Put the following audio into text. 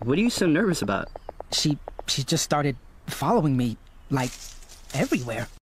What are you so nervous about? She just started following me, like, everywhere.